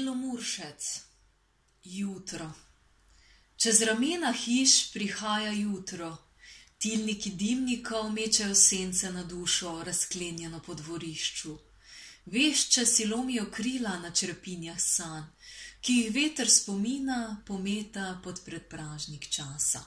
Belomuršec. Jutro. Čez ramena hiš prihaja jutro. Tilniki dimnikov mečejo sence na dušo, razklenjeno po dvorišču. Vešče si lomijo krila na črepinjah sanj, ki jih veter spomina pometa pod predpražnik časa.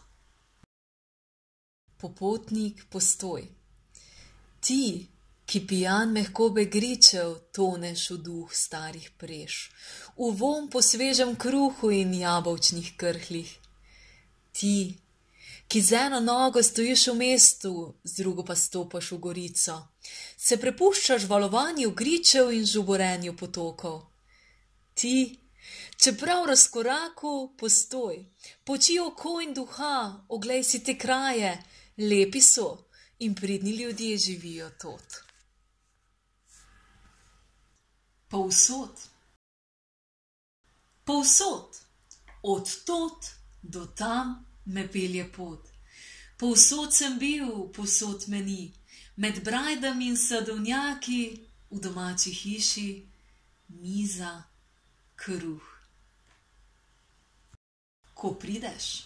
Popotnik postoj. Ti, ki pijan mehkobe gričev, toneš v duh starih preš, v vonj po svežem kruhu in jabolčnih krhlih. Ti, ki z eno nogo stojiš v mestu, z drugo pa stopaš v gorico, se prepuščaš valovanju gričev in žuborenju potokov. Ti, čeprav v razkoraku, postoj, poči oko in duha, oglej si te kraje, lepi so in pridni ljudje živijo tod. Povsod. Povsod, od tod do tam me pelje pot. Povsod sem bil, povsod me ni, med brajdami in sadovnjaki, v domači hiši, miza, kruh. Ko prideš,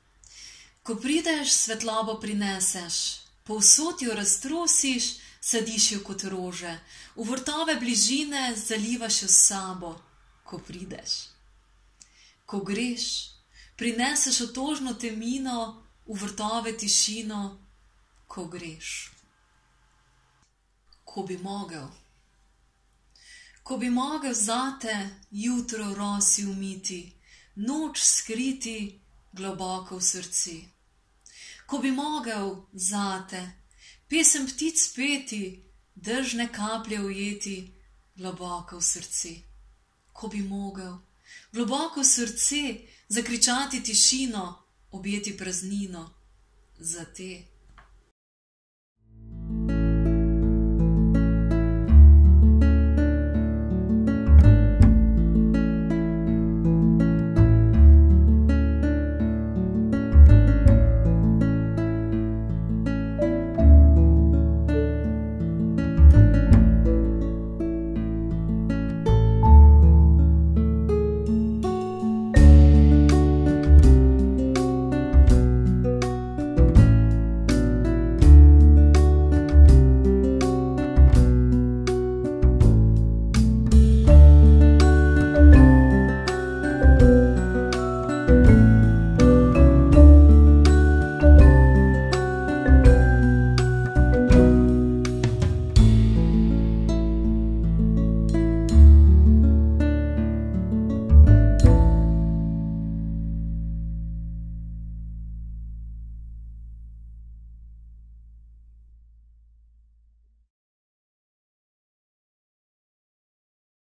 svetlobo prineseš, povsod jo raztrosiš, sadiš jo kot rože, v vrtove bližine zalivaš jo s sabo, ko prideš. Ko greš, prineseš otožno temino, v vrtove tišino, ko greš. Ko bi mogel zate jutro v rosi umiti, noč skriti globoko v srci. Ko bi mogel zate pesem ptic peti, dežne kaplje ujeti globoko v srci. Ko bi mogel globoko v srce zakričati tišino, objeti praznino za te,